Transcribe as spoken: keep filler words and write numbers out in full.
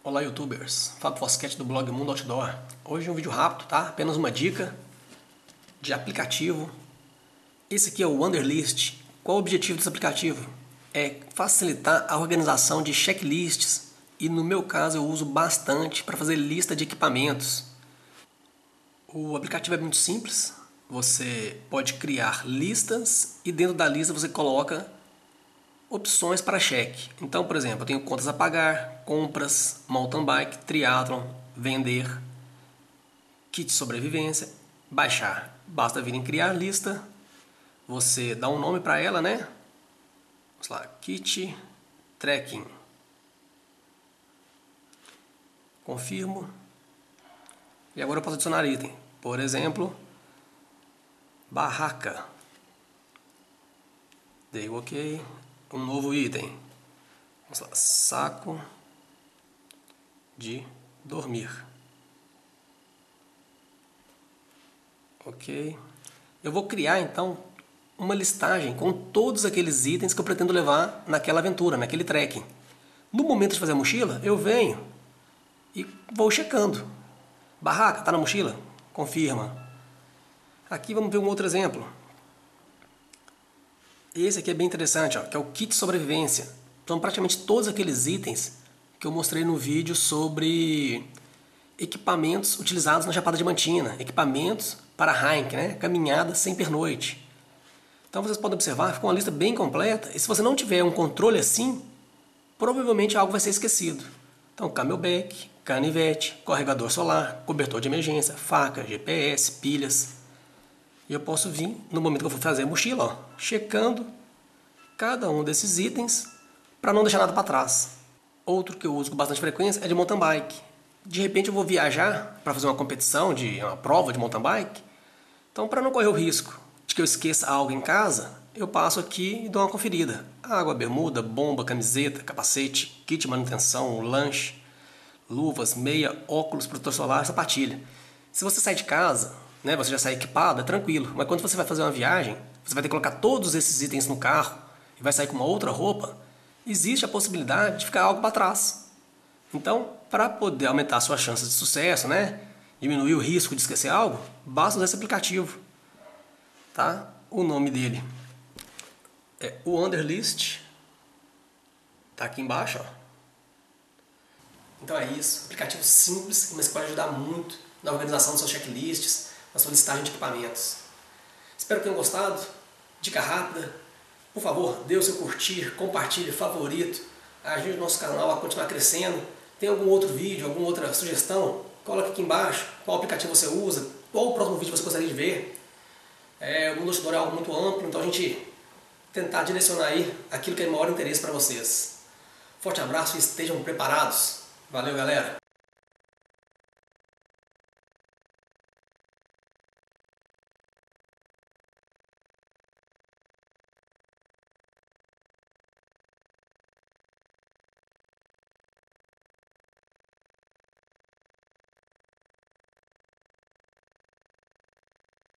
Olá, youtubers, Fábio Fosquete do blog Mundo Outdoor. Hoje um vídeo rápido, tá? Apenas uma dica de aplicativo. Esse aqui é o Wanderlist. Qual o objetivo desse aplicativo? É facilitar a organização de checklists e no meu caso eu uso bastante para fazer lista de equipamentos. O aplicativo é muito simples, você pode criar listas e dentro da lista você coloca opções para cheque. Então, por exemplo, eu tenho contas a pagar, compras, mountain bike, triathlon, vender, kit de sobrevivência, baixar. Basta vir em criar lista, você dá um nome para ela, né? Vamos lá, kit trekking. Confirmo. E agora eu posso adicionar item. Por exemplo, barraca. Dei o ok. Um novo item. Vamos lá, saco de dormir. Ok. Eu vou criar então uma listagem com todos aqueles itens que eu pretendo levar naquela aventura, naquele trekking. No momento de fazer a mochila, eu venho e vou checando. Barraca, está na mochila? Confirma. Aqui vamos ver um outro exemplo. Esse aqui é bem interessante, ó, que é o kit de sobrevivência. São praticamente todos aqueles itens que eu mostrei no vídeo sobre equipamentos utilizados na Chapada Diamantina. Equipamentos para hiking, né? Caminhada sem pernoite. Então vocês podem observar, ficou uma lista bem completa. E se você não tiver um controle assim, provavelmente algo vai ser esquecido. Então, camelback, canivete, carregador solar, cobertor de emergência, faca, G P S, pilhas. E eu posso vir, no momento que eu for fazer a mochila, ó, checando cada um desses itens para não deixar nada para trás. Outro que eu uso com bastante frequência é de mountain bike. De repente eu vou viajar para fazer uma competição, de uma prova de mountain bike. Então, para não correr o risco de que eu esqueça algo em casa, eu passo aqui e dou uma conferida. Água, bermuda, bomba, camiseta, capacete, kit de manutenção, lanche, luvas, meia, óculos, protetor solar, sapatilha. Se você sai de casa, né, você já sai equipado, é tranquilo. Mas quando você vai fazer uma viagem, você vai ter que colocar todos esses itens no carro e vai sair com uma outra roupa, existe a possibilidade de ficar algo para trás. Então, para poder aumentar as suas chances de sucesso, né, diminuir o risco de esquecer algo, basta usar esse aplicativo. Tá? O nome dele é o Wanderlist. Tá aqui embaixo, ó. Então é isso, aplicativo simples, mas que pode ajudar muito na organização dos seus checklists, na sua listagem de equipamentos. Espero que tenham gostado. Dica rápida. Por favor, dê o seu curtir, compartilhe, favorito. Ajude o nosso canal a continuar crescendo. Tem algum outro vídeo, alguma outra sugestão? Coloque aqui embaixo qual aplicativo você usa, qual o próximo vídeo você gostaria de ver. É, o Mundo Outdoor é algo muito amplo, então a gente tentar direcionar aí aquilo que é de maior interesse para vocês. Forte abraço e estejam preparados. Valeu, galera!